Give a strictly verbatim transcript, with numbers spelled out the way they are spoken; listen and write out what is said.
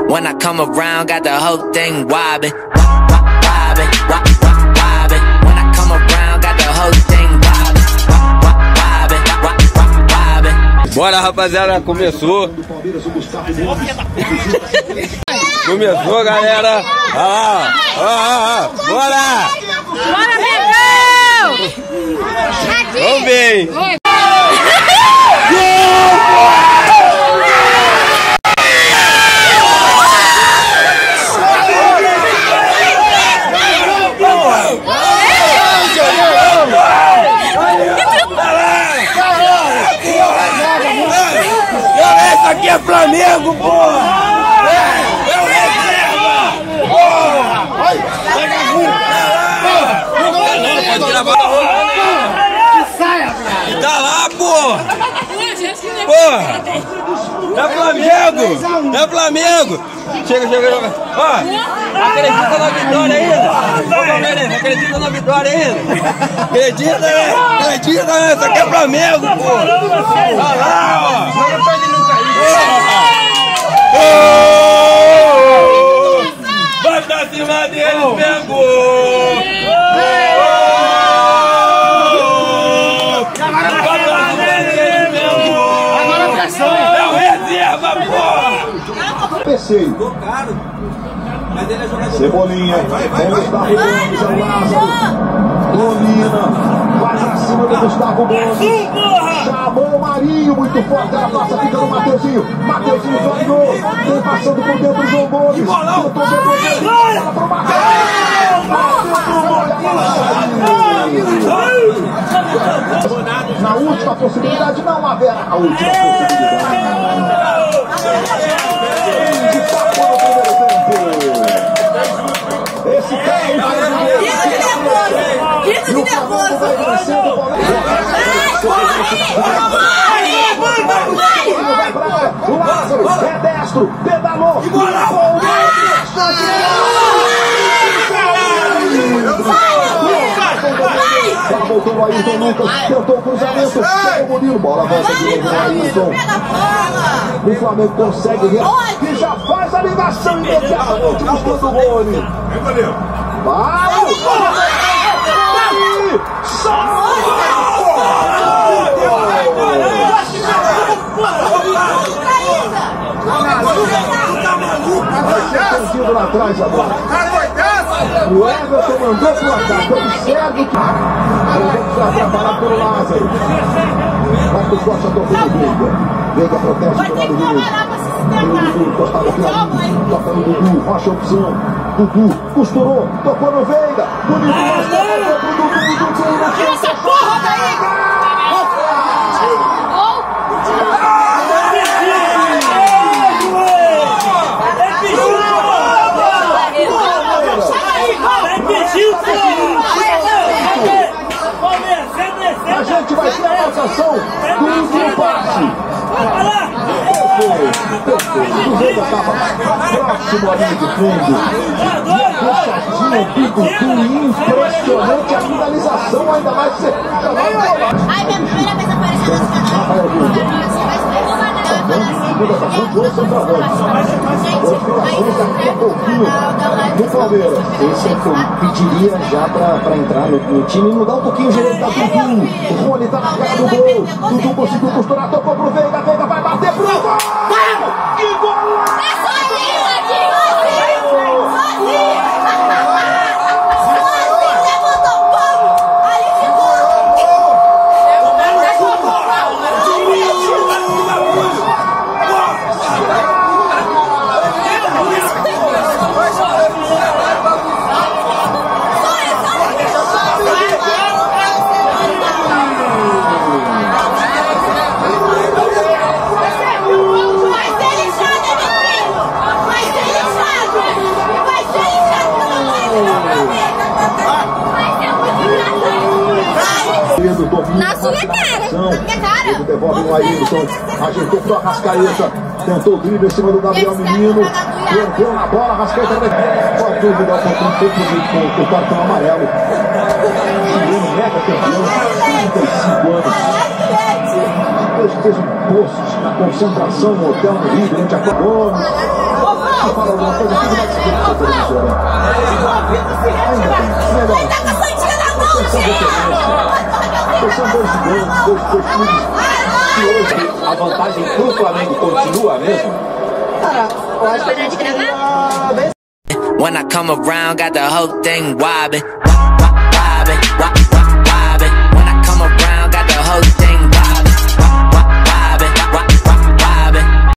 When I come around, got the whole thing wobbin', wobbin', wobbin'. When I come around, got the whole thing wobbin', wobbin', wobbin'. Bora, rapaziada, começou. Começou, galera. Olha lá, ó, ó, ó. Bora! Bora, Mengão! Vamos bem! Isso aqui é Flamengo, porra! Eu reserva! Porra! Pega a rua! Não, pode gravar a rua! Tá lá, porra! Porra! É Flamengo! É Flamengo! Chega, chega, chega! Ó! Acredita na vitória ainda! Acredita na vitória ainda! Acredita, né? Acredita, né? Isso aqui é Flamengo, porra! Tá lá, ó! Não perde nunca isso! Vai pra cima deles, Mengo! Vai pra cima deles, Mengo! É o reserva, porra! Pensei. Mas ele é jogador. Cebolinha, vai, vai, vai, Gustavo Gomes, é o Lázaro. Domina, vai pra cima do Gustavo Gomes. Chamou o Marinho, muito forte, ela passa, fica no Mateuzinho. Mateuzinho dominou, vem passando por dentro do João Gomes. Tentou devolver, ela pro Marcão. Na última possibilidade, não haverá a última possibilidade. Esse cara Grito de nervoso! o Lázaro é destro, pedalou e ela voltou no Ayrton Lucas, tentou o cruzamento, chegou o Murilo, bola volta de novo no Ayrton. O Flamengo consegue e já faz a ligação imediatamente buscando o gole. Vai! Lá atrás agora. O Everton mandou pro ataque. Observe que o vai atrapalhado pelo Lázaro. Marcos Costa tocou no Veiga. Veiga protege do lado direito. Dudu encostado aqui, toca no Dudu. Rocha opção. Dudu costurou, tocou no Veiga. Bonito, mas tocou pro Dudu. Dudu, Tira essa porra daí! a gente vai ter a marcação do último passe. Perfeito, o Veiga estava próximo à linha de fundo. Fechadinho, bico, impressionante a finalização, ainda mais que você... Ai, minha primeira vez aparecendo nesse canal. Segunda passão de outro centroavante. Modificações daqui a pouquinho no Palmeiras. Esse é que eu pediria já pra, pra entrar no, no time e mudar um pouquinho o jeito da Dudu. O Rony tá na cara do gol. Dudu conseguiu costurar, tocou pro Veiga. Veiga vai bater pro gol. Que gol! É sozinho, Ladinho! Sozinho! Sozinho! Levantou o pão! Ali ficou! Na sua cara! Na minha cara! Ele devolve no Ayrton, ajeitou pro Arrascaeta, tentou o drible em cima do Gabriel Menino, perdeu na bola, Arrascaeta pode dúvida, com o cartão amarelo. Menino mega campeão, trinta e cinco anos. Depois fez um post na concentração no hotel no Rio, durante a Gomes. Mas o que vai se ver com Ele tá com a santinha na mão, gente! São dois gigantes, dois times que hoje a vantagem pro Flamengo continua mesmo? Cara, eu acho que a gente gravar. When I come around, got the whole thing wobbin'.